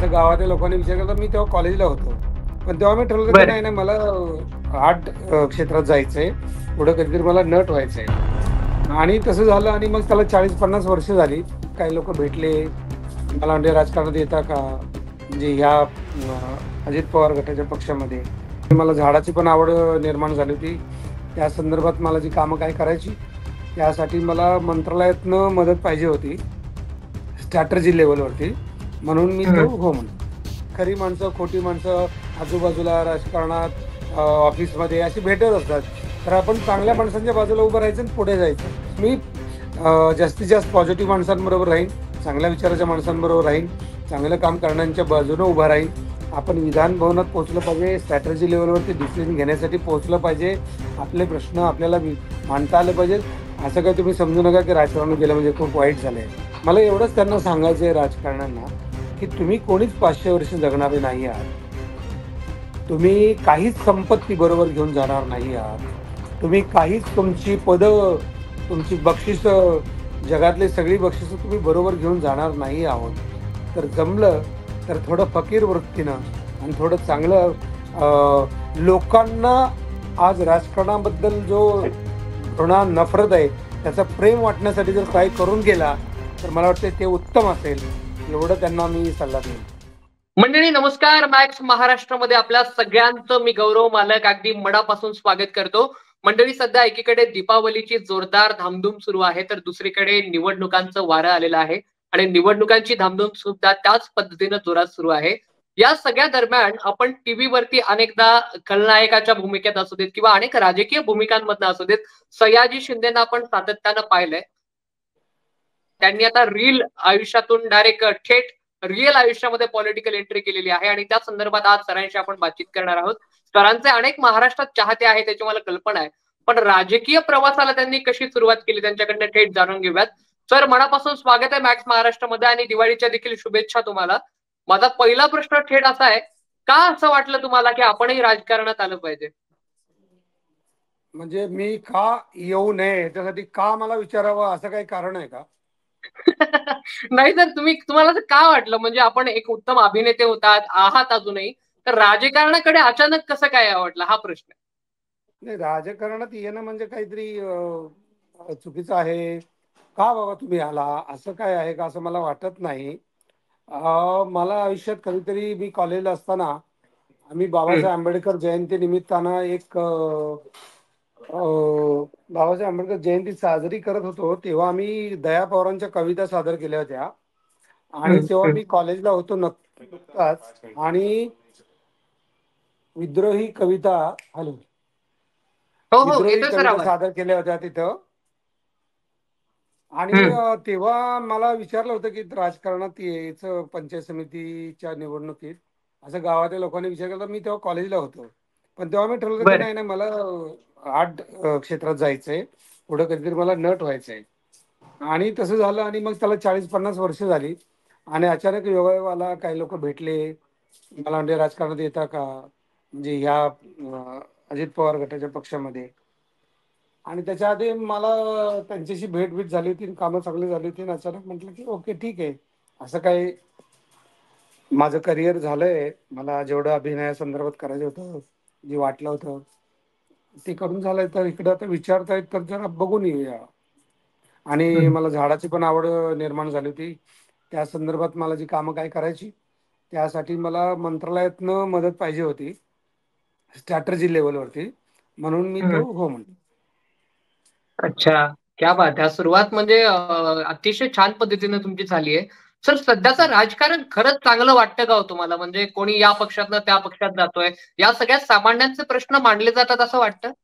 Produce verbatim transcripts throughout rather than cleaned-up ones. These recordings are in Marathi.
असं गावातल्या लोकांनी विचार केला. मी तेव्हा कॉलेजला होतो. पण तेव्हा मी ठरवलं की बर नाही, नाही मला आर्ट क्षेत्रात जायचंय. पुढं कधीतरी मला नट व्हायचंय. आणि तसं झालं आणि मग त्याला चाळीस पन्नास वर्ष झाली. काही लोक भेटले. मला म्हणजे राजकारणात येता का? म्हणजे ह्या अ, अजित पवार गटाच्या पक्षामध्ये. मला झाडाची पण आवड निर्माण झाली होती. त्या संदर्भात मला जी कामं काय करायची, त्यासाठी मला मंत्रालयातनं मदत पाहिजे होती. स्ट्रॅटर्जी लेव्हलवरती. म्हणून मी तो हम्म. हो म्हणलो. खरी माणसं, खोटी माणसं आजूबाजूला राजकारणात, ऑफिसमध्ये अशी भेटत असतात. तर आपण चांगल्या माणसांच्या बाजूला उभं राहायचं आणि पुढे जायचं. मी अ, जास्तीत जास्त पॉझिटिव्ह माणसांबरोबर राहीन, चांगल्या विचाराच्या माणसांबरोबर राहीन, चांगलं काम करण्याच्या बाजूनं उभं राहीन. आपण विधान भवनात पोहोचलं पाहिजे, स्ट्रॅटर्जी लेव्हलवरती डिसिजन घेण्यासाठी पोहोचलं पाहिजे. आपले प्रश्न आपल्याला वि मांडता आले पाहिजेत. असं काही तुम्ही समजू नका की राजकारणात गेलं म्हणजे खूप वाईट झालंय. मला एवढंच त्यांना सांगायचं आहे राजकारण्यांना, की तुम्ही कोणीच पाचशे वर्ष जगणारे नाही आहात. तुम्ही काहीच संपत्ती बरोबर घेऊन जाणार नाही आहात. तुम्ही काहीच तुमची पदं, तुमची बक्षिसं, जगातली सगळी बक्षिसं तुम्ही बरोबर घेऊन जाणार नाही आहोत. तर जमलं तर थोडं फकीर वृत्तीनं आणि थोडं चांगलं अ, लोकांना आज राजकारणाबद्दल जो घृणा, नफरत आहे, त्याचं प्रेम वाटण्यासाठी जर काही करून गेला, तर मला वाटतं ते उत्तम असेल. एवढं त्यांना मी सल्ला देईन. मंडळी नमस्कार. मॅक्स महाराष्ट्रामध्ये आपल्या सगळ्यांचं मी गौरव मालक अगदी मनापासून स्वागत करतो. मंडळी सध्या एकीकडे दीपावलीची जोरदार धामधूम सुरू आहे, तर दुसरीकडे निवडणुकांचं वारं आलेलं आहे आणि निवडणुकांची धामधूम सुद्धा त्याच पद्धतीनं जोरात सुरू आहे. या सगळ्या दरम्यान आपण टीव्हीवरती अनेकदा खलनायकाच्या भूमिकेत असू देत किंवा अनेक राजकीय भूमिकांमधनं असू देत, सयाजी शिंदेना आपण सातत्यानं पाहिलंय. त्यांनी आता रील आयुष्यातून डायरेक्ट थेट रिअल आयुष्यामध्ये पॉलिटिकल एंट्री केलेली आहे आणि त्या संदर्भात आज सरांशी आपण बातचीत करणार आहोत. सरांचे अनेक महाराष्ट्रात चाहते आहेत, त्याची मला कल्पना आहे. पण राजकीय प्रवासाला त्यांनी कशी सुरुवात केली त्यांच्याकडनं थेट जाणून घेऊयात. सर, मनापासून स्वागत आहे मॅक्स महाराष्ट्रामध्ये आणि दिवाळीच्या देखील शुभेच्छा तुम्हाला. माझा पहिला प्रश्न थेट असा आहे, का असं वाटलं तुम्हाला की आपणही राजकारणात आलं पाहिजे? म्हणजे मी का येऊ नये याच्यासाठी का मला विचारावं असं काही कारण आहे का? नाही तर तुम्ही तुम्हाला असं का वाटलं, म्हणजे आपण एक उत्तम अभिनेते होतात आहात अजूनही, तर राजकारणाकडे अचानक कसं काय आवडलं हा प्रश्न. नाही, राजकारणात येणं म्हणजे काहीतरी अ, चुकीचं आहे का बाबा तुम्ही आला, असं काय आहे का असं मला वाटत नाही. अ, मला आयुष्यात कधीतरी मी कॉलेजला असताना आम्ही हम्म, बाबासाहेब आंबेडकर जयंती निमित्तानं एक अ, अ, बाबासाहेब आंबेडकर जयंती साजरी करत होतो, तेव्हा आम्ही दया पवारांच्या कविता सादर केल्या होत्या. आणि हम्म, तेव्हा हम्म. मी कॉलेजला होतो नुकताच. आणि विद्रोही कविता हॅलो हो हो, विद्रोही येतोय सर कविता आवाज. सादर केल्या होत्या तिथं. आणि हम्म, अ, तेव्हा मला विचारलं होतं की राजकारणात यायचं पंचायत समितीच्या निवडणुकीत. असं गावातल्या लोकांनी विचार केला. मी तेव्हा कॉलेजला होतो. पण तेव्हा मी ठरवलं की बरं. नाही, नाही मला आर्ट क्षेत्रात जायचंय. पुढं कधीतरी मला नट व्हायचंय. आणि तसं झालं आणि मग त्याला चाळीस पन्नास वर्ष झाली. आणि अचानक योगायोगाला काही लोक भेटले. मला म्हणजे राजकारणात येता का? म्हणजे ह्या अ, अजित पवार गटाच्या पक्षामध्ये. आणि त्याच्या आधी मला त्यांच्याशी भेट भेट झाली होती, कामं चांगली झाली होती. आणि अचानक म्हटलं की ओके ठीक आहे. असं काही माझं करिअर झालंय. मला जेवढं अभिनया संदर्भात करायचं होतं, जे वाटलं होतं ते करून झालंय. तर इकडं आता विचारतायत तर जरा बघून येऊया. आणि हम्म, मला झाडाची पण आवड निर्माण झाली होती. त्या संदर्भात मला जी कामं काय करायची, त्यासाठी मला मंत्रालयातनं मदत पाहिजे होती. स्ट्रॅटर्जी लेव्हलवरती. म्हणून मी तो हम्म. हो म्हणलो. अच्छा, क्या बात आहे. सुरुवात म्हणजे अं, अतिशय छान पद्धतीने तुमची झाली आहे. सर, सध्याचं राजकारण खरंच चांगलं वाटतं का हो तुम्हाला? म्हणजे कोणी या पक्षातनं त्या पक्षात जातोय, या सगळ्या सामान्यांचे प्रश्न मांडले जातात असं वाटतं?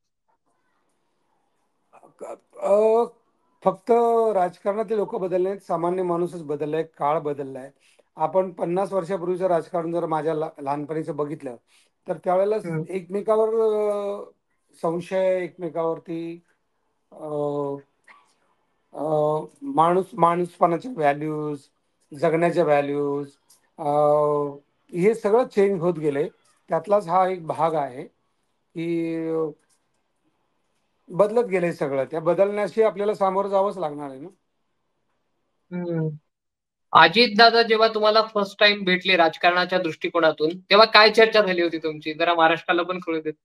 अ, फक्त राजकारणातले लोक बदलले नाहीत, सामान्य माणूसच बदललाय, काळ बदललाय. आपण पन्नास वर्षापूर्वीचं राजकारण जर माझ्या ला लहानपणीचं बघितलं, तर त्यावेळेला हम्म, एकमेकावर अ, संशय, एकमेकावरती अ, अ, माणूस माणूसपणाच्या व्हॅल्यूज, जगण्याच्या व्हॅल्यूज, हे सगळं चेंज होत गेले. त्यातलाच हा एक भाग आहे, की बदलत गेलंय सगळं. त्या बदलण्याशी आपल्याला सामोरं जावंच लागणार आहे ना. हम्म. अजित दादा जेव्हा तुम्हाला फर्स्ट टाइम भेटले राजकारणाच्या दृष्टिकोनातून, तेव्हा काय चर्चा झाली होती तुमची? जरा महाराष्ट्राला पण कळू देत.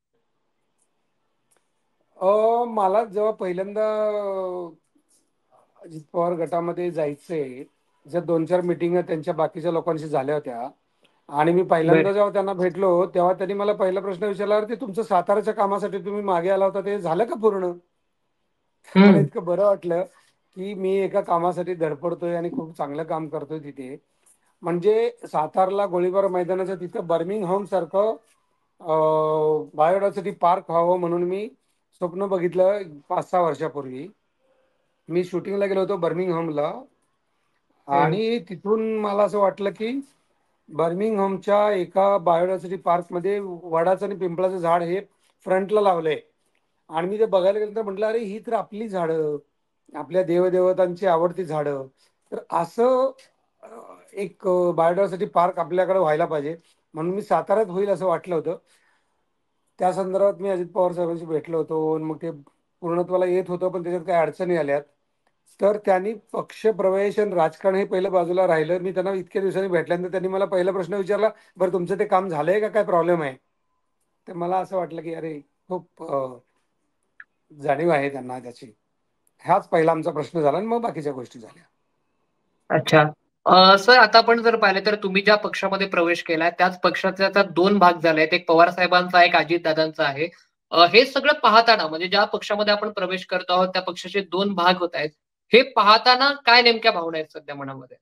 अ, मला जेव्हा पहिल्यांदा अ, अजित पवार गटामध्ये जायचंय, ज्या दोन चार मीटिंगा त्यांच्या बाकीच्या लोकांशी झाल्या होत्या आणि मी बर पहिल्यांदा जेव्हा त्यांना भेटलो, तेव्हा त्यांनी मला पहिला प्रश्न विचारला, "अरे, ते तुमचं साताऱ्याच्या कामासाठी तुम्ही मागे आला होता, ते झालं का पूर्ण?" तर मला हम्म इतकं बरं वाटलं, की मी एका कामासाठी धडपडतोय आणि खूप चांगलं काम करतोय तिथे. म्हणजे सातारला गोळीबार मैदानाच्या तिथं बर्मिंगहॅम सारखं अ, बायोडायव्हर्सिटी पार्क व्हावं म्हणून मी स्वप्न बघितलं पाच सहा वर्षापूर्वी. मी शूटिंगला गेलो होतो बर्मिंगहॅमला हम्म आणि तिथून मला असं वाटलं, की बर्मिंगहॅमच्या एका बायोडायव्हर्सिटी पार्कमध्ये वडाचं आणि पिंपळाचं झाड हे फ्रंटला लावलंय आणि मी ते बघायला गेलो तर म्हटलं, "अरे, ही तर आपली झाडं, आपल्या देवदेवतांची आवडती झाडं." तर असं अ, एक बायोडायव्हर्सिटी पार्क आपल्याकडे व्हायला पाहिजे. म्हणून मी साताऱ्यात होईल असं वाटलं होतं. त्या संदर्भात मी अजित पवार साहेबांशी भेटलो होतो आणि मग ते पूर्णत्वाला येत होतं, पण त्याच्यात काही अडचणी आल्यात. तर त्यांनी पक्षप्रवेश आणि राजकारण हे पहिलं बाजूला राहिलं. मी त्यांना इतक्या दिवसांनी भेटल्यानंतर त्यांनी मला पहिला प्रश्न विचारला, "बरं तुमचं ते काम झालंय का काय प्रॉब्लेम आहे?" तर मला असं वाटलं, की अरे खूप अ, जाणीव आहे त्यांना त्याची. हाच पहिला आमचा प्रश्न झाला आणि मग बाकीच्या गोष्टी झाल्या. अच्छा. अ, सर आता आपण जर पाहिलं तर तुम्ही ज्या पक्षामध्ये प्रवेश केलाय त्याच पक्षाचे आता दोन भाग झाले आहेत. एक पवार साहेबांचा, एक अजितदादांचा आहे. अ, हे सगळं पाहताना म्हणजे ज्या पक्षामध्ये आपण प्रवेश करतो आहोत त्या पक्षाचे दोन भाग होत आहेत. हे पाहताना काय नेमक्या भावना आहेत सध्या मनामध्ये?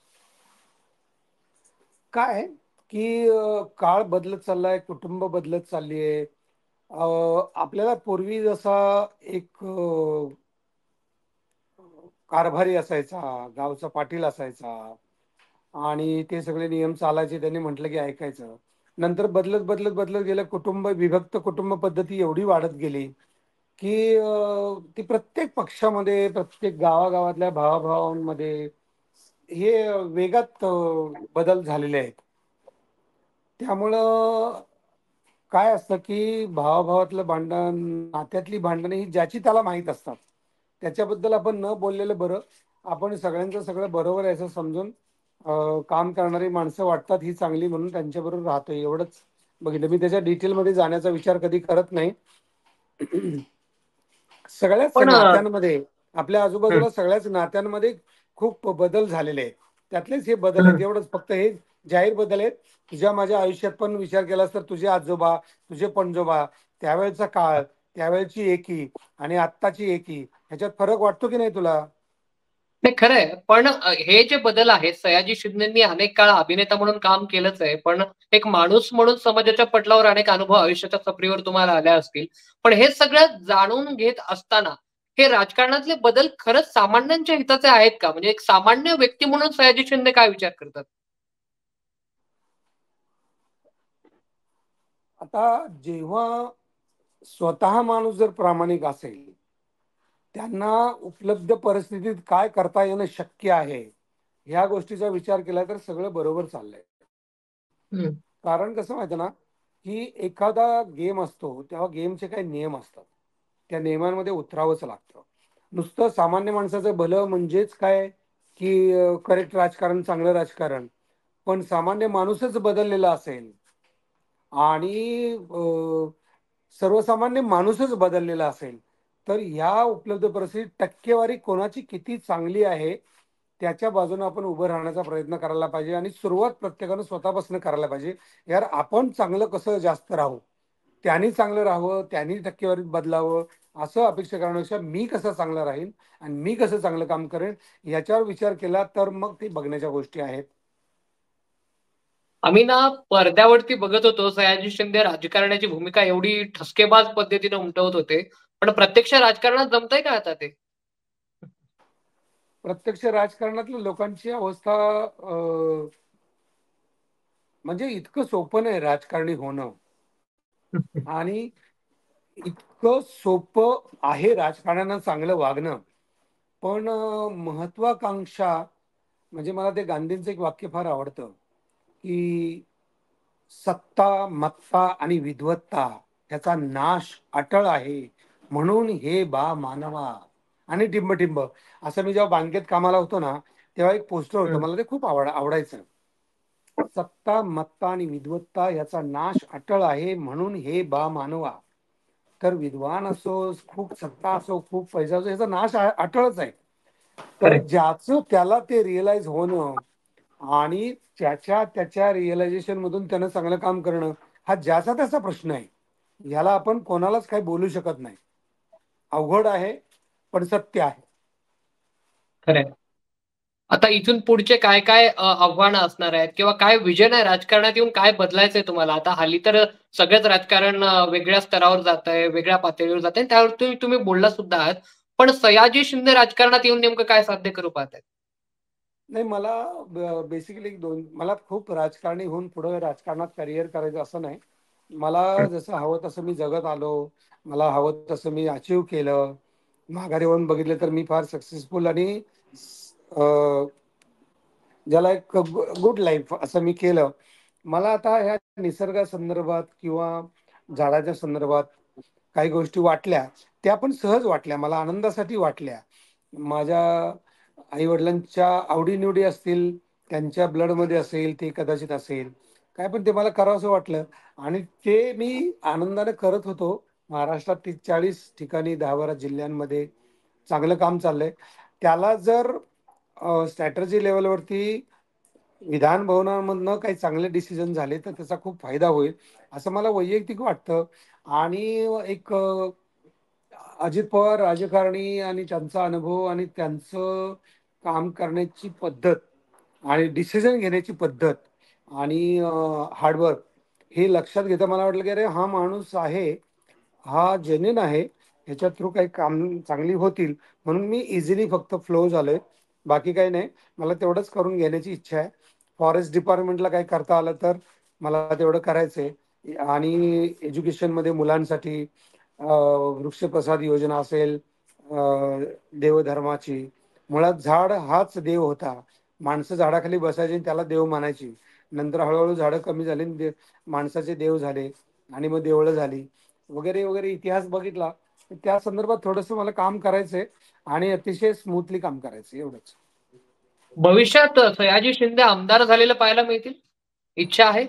काय आहे, की अ, काळ बदलत चाललाय, कुटुंब बदलत चालली आहे. अ, आपल्याला पूर्वी जसा एक अ, कारभारी असायचा, गावचा पाटील असायचा आणि ते सगळे नियम चालायचे. त्यांनी म्हटलं की ऐकायचं. नंतर बदलत, बदलत, बदलत गेलं. कुटुंब विभक्त कुटुंब पद्धती एवढी वाढत गेली, की अ, ती प्रत्येक पक्षामध्ये, प्रत्येक गावागावातल्या भावाभावांमध्ये हे वेगात अ, बदल झालेले आहेत. त्यामुळं काय असतं, की भावाभावातलं भांडण, नात्यातली भांडणं ही ज्याची त्याला माहीत असतात. त्याच्याबद्दल आपण न बोललेलं बरं. आपण सगळ्यांचं सगळं बरोबर आहे असं समजून अ, काम करणारी माणसं वाटतात ही चांगली म्हणून त्यांच्याबरोबर राहतोय एवढंच बघितलं. मी त्याच्या डिटेलमध्ये जाण्याचा विचार कधी करत नाही. सगळ्याच पण अ, नात्यांमध्ये, आपल्या हं, आजूबाजूला सगळ्याच नात्यांमध्ये खूप बदल झालेले आहेत. त्यातलेच हे बदल आहेत. हं. एवढंच फक्त हे जाहीर बदल आहेत. तुझ्या माझ्या आयुष्यात पण विचार केलास तर तुझे आजोबा, तुझे पणजोबा, त्यावेळचा काळ, त्यावेळची एकी आणि आत्ताची एकी ह्याच्यात फरक वाटतो की नाही तुला? नाही खरं आहे. पण अ, हे जे बदल आहेत सयाजी शिंदेंनी अनेक काळ अभिनेता म्हणून काम केलंच आहे. पण एक माणूस म्हणून समाजाच्या पटलावर अनेक अनुभव आयुष्याच्या सफरीवर तुम्हाला आल्या असतील. पण हे सगळं जाणून घेत असताना हे राजकारणातले बदल खरंच सामान्यांच्या हिताचे आहेत का? म्हणजे एक सामान्य व्यक्ती म्हणून सयाजी शिंदे काय विचार करतात? आता जेव्हा स्वतः माणूस जर प्रामाणिक असेल, त्यांना उपलब्ध परिस्थितीत काय करता येणं शक्य आहे, ह्या गोष्टीचा विचार केला तर सगळं बरोबर चाललंय. हं. कारण कसं माहिती ना, की एखादा गेम असतो, तेव्हा गेमचे काही नियम असतात. त्या नियमांमध्ये उतरावंच लागतं. नुसतं सामान्य माणसाचं भलं म्हणजेच काय, की करेक्ट राजकारण, चांगलं राजकारण. पण सामान्य माणूसच बदललेला असेल आणि अ, सर्वसामान्य माणूसच बदललेला असेल, तर ह्या उपलब्ध परिस्थितीत टक्केवारी कोणाची किती चांगली आहे, त्याच्या बाजूने आपण उभं राहण्याचा प्रयत्न करायला पाहिजे आणि सुरुवात प्रत्येकानं स्वतःपासून करायला पाहिजे. यार आपण चांगलं कसं जास्त राहू, त्यांनी चांगलं राहावं, त्यांनी टक्केवारीत बदलावं, असं अपेक्षा करण्यापेक्षा मी कसं चांगलं राहीन आणि मी कसं चांगलं काम करेन, याच्यावर विचार केला तर मग ते बघण्याच्या गोष्टी आहेत. आम्ही ना पडद्यावरती बघत होतो सयाजी शिंदे राजकारण्याची भूमिका एवढी ठसकेबाज पद्धतीने उमटवत होते. पण प्रत्यक्ष राजकारणात जमतंय का आता ते? प्रत्यक्ष राजकारणातल्या लोकांची अवस्था अ, म्हणजे इतकं सोपं नाही राजकारणी होणं आणि इतकं सोपं आहे राजकारण्यांना चांगलं वागणं. पण अ, महत्वाकांक्षा म्हणजे मला ते गांधींचं एक वाक्य फार आवडतं, की सत्ता, मत्ता आणि विद्वत्ता ह्याचा नाश अटळ आहे. म्हणून हे बा मानवा आणि टिंब-टिंब. असं मी जेव्हा बँकेत कामाला होतो ना, तेव्हा एक पोस्टर होतं, हम्म. मला ते खूप आवड आवडायचं. सत्ता मत्ता आणि विद्वत्ता याचा नाश अटळ आहे, म्हणून हे बा मानवा. तर विद्वान असो, खूप सत्ता असो, खूप पैसा असो, याचा नाश आ- अटळच आहे. तर खरंय. ज्याचं त्याला ते रिअलाइज होणं आणि त्याच्या त्याच्या रिअलायझेशन मधून त्यानं चांगलं काम करणं, हा ज्याचा त्याचा प्रश्न आहे. याला आपण कोणालाच काही बोलू शकत नाही. अवघड आहे, पण सत्य आहे. खरंय. आता इथून पुढचे काय काय अ, आव्हानं असणार आहेत किंवा काय विजन आहे राजकारणात येऊन काय बदलायचंय तुम्हाला? आता हल्ली तर सगळंच राजकारण अ, वेगळ्या स्तरावर जातंय, वेगळ्या पातळीवर जातंय. त्यावर तुम्ही तुम्ही बोलला सुद्धा आहात. पण सयाजी शिंदे राजकारणात येऊन नेमकं काय साध्य करू पाहतायत? नाही, मला बेसिकली दोन, मला खूप राजकारणी होऊन पुढे राजकारणात करिअर करायचं असं नाही. मला जसं हवं तसं मी जगत आलो, मला हवं तसं मी अचीव केलं. माघारी येऊन बघितलं तर मी फार सक्सेसफुल आणि अं, ज्याला एक गुड लाईफ असं मी केलं. मला आता ह्या निसर्गासंदर्भात किंवा झाडाच्या संदर्भात काही गोष्टी वाटल्या, त्या पण सहज वाटल्या, मला आनंदासाठी वाटल्या. माझ्या आई वडिलांच्या आवडीनिवडी असतील, त्यांच्या ब्लडमध्ये असेल, ते कदाचित असेल काय, पण ते मला करावंसं वाटलं आणि ते मी आनंदाने करत होतो. महाराष्ट्रात तीस चाळीस ठिकाणी दहा बारा जिल्ह्यांमध्ये चांगलं काम चाललंय. त्याला जर स्ट्रॅटर्जी लेवलवरती विधान भवनामधनं काही चांगले डिसिजन झाले तर त्याचा खूप फायदा होईल असं मला वैयक्तिक वाटतं. आणि एक अ, अजित पवार राजकारणी आणि त्यांचा अनुभव आणि त्यांचं काम करण्याची पद्धत आणि डिसिजन घेण्याची पद्धत आणि हार्डवर्क हे लक्षात घेता मला वाटलं की अरे हा माणूस आहे, हा जेन्युइन आहे, ह्याच्या थ्रू काही काम चांगली होतील, म्हणून मी इझिली फक्त फ्लो झालोय. बाकी काही नाही, मला तेवढंच करून घेण्याची इच्छा आहे. फॉरेस्ट डिपार्टमेंटला काही करता आलं तर मला तेवढं करायचंय. आणि एज्युकेशनमध्ये मुलांसाठी अं, वृक्षप्रसाद योजना असेल, अं, देवधर्माची, मुळात झाड हाच देव होता. माणसं झाडाखाली बसायची आणि त्याला देव मानायची. नंतर हळूहळू झाडं कमी झाली आणि दे- माणसाचे देव झाले आणि मग देवळं झाली वगैरे वगैरे. इतिहास बघितला तर त्या संदर्भात थोडंसं मला काम करायचंय आणि अतिशय स्मूथली काम करायचंय, एवढंच. भविष्यात सयाजी शिंदे आमदार झालेलं पाहायला मिळतील? इच्छा आहे?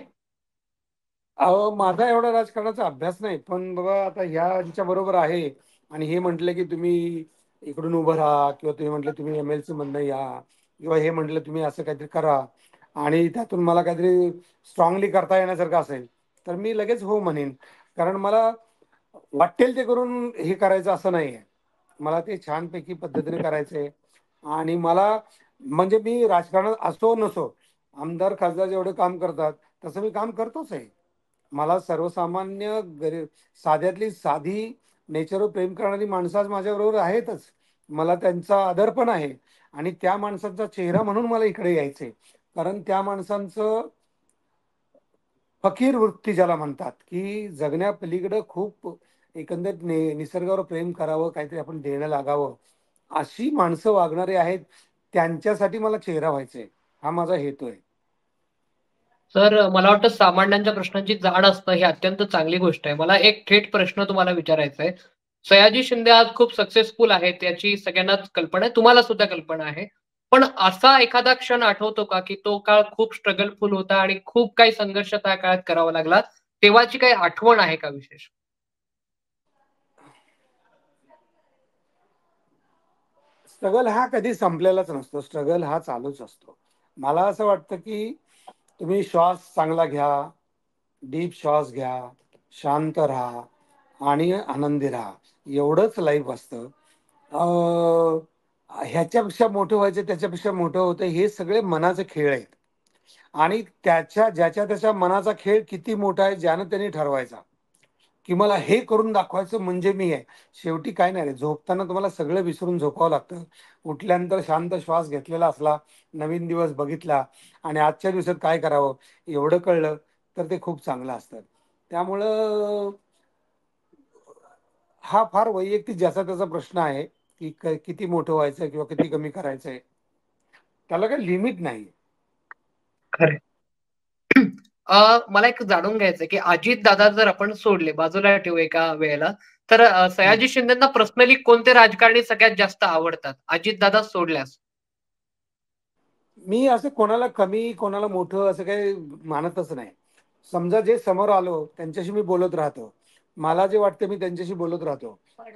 अहो, माझा एवढा राजकारणाचा अभ्यास नाही, पण बाबा आता ह्यांच्या बरोबर आहे आणि हे म्हटलं की तुम्ही इकडून उभं राहा किंवा तुम्ही म्हटलं तुम्ही एम एल सी मधनं या किंवा हे म्हटलं तुम्ही असं काहीतरी करा आणि त्यातून मला काहीतरी स्ट्रॉंगली करता येण्यासारखं असेल तर मी लगेच हो म्हणेन. कारण मला वाटेल ते करून हे करायचं असं नाहीये. मला ते छानपैकी पद्धतीने करायचंय आणि मला म्हणजे मी राजकारणात असो नसो, आमदार खासदार जेवढे काम करतात तसं मी काम करतोच आहे. मला सर्वसामान्य गरीब साध्यातली साधी नेचरवर प्रेम करणारी माणसं आज माझ्याबरोबर आहेतच. मला त्यांचा आदर पण आहे आणि त्या माणसांचा चेहरा म्हणून मला इकडे यायचंय. कारण त्या माणसांचं फकीर वृत्ती ज्याला म्हणतात, की जगण्यापलीकडं खूप एकंदरीत नि निसर्गावर प्रेम करावं, काहीतरी आपण देणं लागावं, अशी माणसं वागणारी आहेत. त्यांच्यासाठी मला चेहरा व्हायचंय. हा माझा हेतू आहे. तर मला वाटतं सामान्यांच्या प्रश्नांची जाण असणं ही अत्यंत चांगली गोष्ट आहे. मला एक थेट प्रश्न तुम्हाला विचारायचा आहे. सयाजी शिंदे आज खूप सक्सेसफुल आहेत याची सगळ्यांनाच कल्पना आहे. तुम्हाला सुद्धा कल्पना आहे. पण असा एखादा क्षण आठवतो का, की तो काळ खूप स्ट्रगलफुल होता आणि खूप काही संघर्ष त्या काळात करावा लागला. तेव्हाची काही आठवण आहे का विशेष? स्ट्रगल हा कधी संपलेलाच नसतो. स्ट्रगल हा चालूच असतो. मला असं वाटतं, की तुम्ही श्वास चांगला घ्या, डीप श्वास घ्या, शांत राहा आणि आनंदी राहा. एवढंच लाईफ असतं. अ, ह्याच्यापेक्षा मोठं व्हायचं, त्याच्यापेक्षा मोठं होतं, हे सगळे मनाचे खेळ आहेत. आणि त्याच्या ज्याच्या त्याच्या मनाचा खेळ किती मोठा आहे, ज्यानं त्यांनी ठरवायचा. की मला हे करून दाखवायचं म्हणजे मी आहे. शेवटी काय नाही रे, झोपताना तुम्हाला सगळं विसरून झोपावं लागतं. उठल्यानंतर शांत श्वास घेतलेला असला, नवीन दिवस बघितला आणि आजच्या दिवसात काय करावं एवढं कळलं, तर ते खूप चांगलं असतं. त्यामुळं हा फार वैयक्तिक ज्याचा त्याचा प्रश्न आहे, की क किती मोठं व्हायचं किंवा किती कमी करायचंय. त्याला काही लिमिट नाही. खरं अ, मला एक जाणून घ्यायचंय, की अजितदादा जर आपण सोडले, बाजूला ठेवू एका वेळेला, तर अ, सयाजी शिंदेंना पर्सनली कोणते राजकारणी सगळ्यात जास्त आवडतात? अजितदादा सोडल्यास? मी असं कोणाला कमी कोणाला मोठं असं काही मानतच नाही. समजा जे समोर आलो त्यांच्याशी मी बोलत राहतो. मला जे वाटतं मी त्यांच्याशी बोलत राहतो.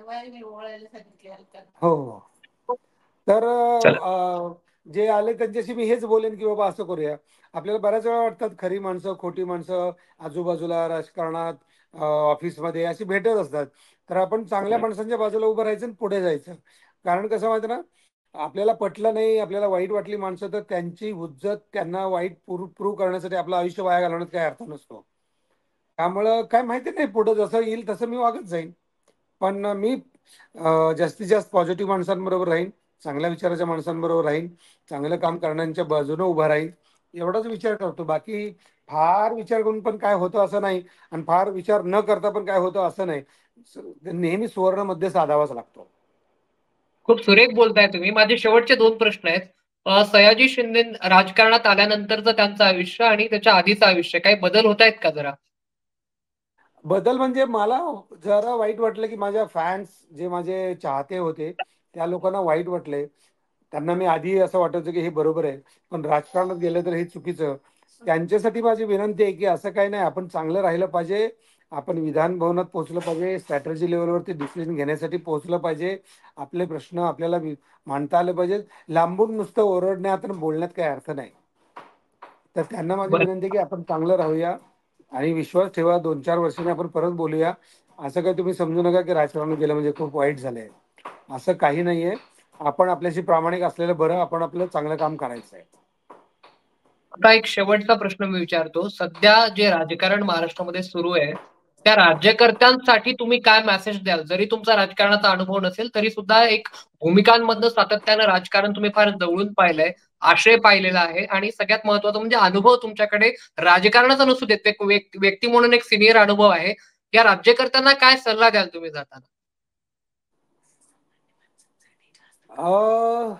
हो, हो. तर चला. अ, जे आले त्यांच्याशी मी हेच बोलेन, की बाबा असं करूया. आपल्याला बऱ्याच वेळा वाटतात खरी माणसं, खोटी माणसं आजूबाजूला राजकारणात, अ, ऑफिसमध्ये अशी भेटत असतात. तर आपण चांगल्या माणसांच्या बाजूला उभं राहायचं आणि पुढे जायचं. कारण कसं माहिती ना, आपल्याला पटलं नाही, आपल्याला वाईट वाटली माणसं, तर त्यांची हुज्जत त्यांना वाईट प्रूव्ह प्रूव्ह करण्यासाठी आपलं आयुष्य वाया घालवण्यात काही अर्थ नसतो. त्यामुळं काय माहिती नाही पुढं जसं येईल तसं मी वागत जाईन. पण मी अ, जास्तीत जास्त पॉझिटिव्ह माणसांबरोबर राहीन, चांगल्या विचाराच्या माणसांबरोबर राहीन, चांगलं काम करण्याच्या बाजूनं उभा राहीन, एवढाच विचार करतो. बाकी फार विचार करून पण काय होतं असं नाही आणि फार विचार न करता पण काय होतं असं नाही. स नेहमी सुवर्ण मध्य साधावाच लागतो. खूप सुरेख बोलताय तुम्ही. माझे शेवटचे दोन प्रश्न आहेत. अ, सयाजी शिंदे राजकारणात आल्यानंतरचं त्यांचं आयुष्य आणि त्याच्या आधीचं आयुष्य काही बदल होत आहेत का जरा? बदल म्हणजे मला जरा वाईट वाटलं, की माझ्या फॅन्स जे माझे चाहते होते, त्या लोकांना वाईट वाटले. त्यांना मी आधी असं वाटायचं, की हे बरोबर आहे. पण राजकारणात गेलं तर हे चुकीचं. त्यांच्यासाठी माझी विनंती आहे, की असं काही नाही आपण चांगलं राहिलं पाहिजे. आपण विधान भवनात पोहोचलं पाहिजे. स्ट्रॅटेजी लेव्हलवरती डिसिजन घेण्यासाठी पोहोचलं पाहिजे. आपले प्रश्न आपल्याला वि मांडता आले पाहिजेत. लांबून नुसतं ओरडण्यात आणि बोलण्यात काही अर्थ नाही. तर त्यांना माझी बरं. विनंती आहे, की आपण चांगलं राहूया आणि विश्वास ठेवा. दोन चार वर्षांनी आपण परत बोलूया. असं काही तुम्ही समजू नका, की राजकारणात गेलं म्हणजे खूप वाईट झालंय. असं काही नाहीये. आपण आपल्याशी प्रामाणिक असलेलं बरं. आपण आपलं चांगलं काम करायचं आहे. आता एक शेवटचा प्रश्न मी विचारतो. सध्या जे राजकारण महाराष्ट्रामध्ये सुरू आहे, त्या राज्यकर्त्यांसाठी तुम्ही काय मेसेज द्याल? जरी तुमचा राजकारणाचा अनुभव नसेल, तरी सुद्धा एक भूमिकांमधनं सातत्यानं राजकारण तुम्ही फार जवळून पाहिलंय, आशय पाहिलेला आहे आणि सगळ्यात महत्त्वाचं म्हणजे अनुभव तुमच्याकडे राजकारणाचा नसू देत, एक व्यक् व्यक्ती म्हणून एक सीनियर अनुभव आहे. या राज्यकर्त्यांना काय सल्ला द्याल तुम्ही जाताना? अ,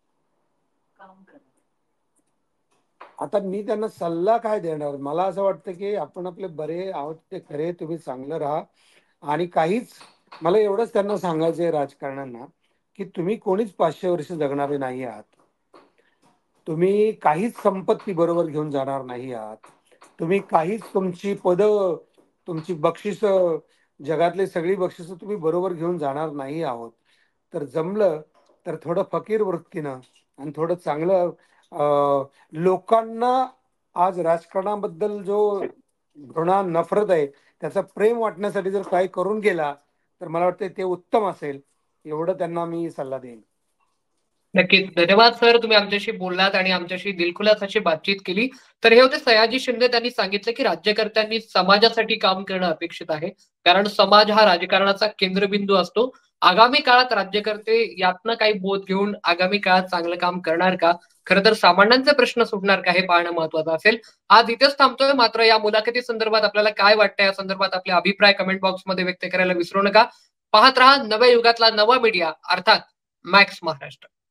आता मी त्यांना सल्ला काय देणार? मला असं वाटतं, की आपण आपले बरे आहोत ते खरे. तुम्ही चांगलं राहा आणि काहीच मला एवढंच त्यांना सांगायचंय राजकारण्यांना, की तुम्ही कोणीच पाचशे वर्ष जगणारे नाही आहात. तुम्ही काहीच संपत्ती बरोबर घेऊन जाणार नाही आहात. तुम्ही काहीच तुमची पदं, तुमची बक्षिसं, जगातली सगळी बक्षिसं तुम्ही बरोबर घेऊन जाणार नाही आहोत. तर जमलं तर थोडं फकीर वृत्तीनं आणि थोडं चांगलं अ, लोकांना आज राजकारणाबद्दल जो घृणा, नफरत आहे, त्याचं प्रेम वाटण्यासाठी जर काही करून गेला, तर मला वाटतं ते उत्तम असेल. एवढं त्यांना मी सल्ला देईन. नक्कीच. धन्यवाद सर, तुम्ही आमच्याशी बोललात आणि आमच्याशी दिलखुलास अशी बातचीत केली. तर हे होते सयाजी शिंदे. त्यांनी सांगितलं, की राज्यकर्त्यांनी समाजासाठी काम करणं अपेक्षित आहे. कारण समाज हा राजकारणाचा केंद्रबिंदू असतो. आगामी काळात राज्यकर्ते यातनं काही बोध घेऊन आगामी काळात चांगलं काम करणार का? खरं तर सामान्यांचे प्रश्न सुटणार का? हे पाहणं महत्त्वाचं असेल. आज इथेच थांबतोय. मात्र या मुलाखती संदर्भात आपल्याला काय वाटतं या संदर्भात आपले अभिप्राय कमेंट बॉक्समध्ये व्यक्त करायला विसरू नका. पाहत रहा नव्या युगातला नवा मीडिया अर्थात मॅक्स महाराष्ट्र.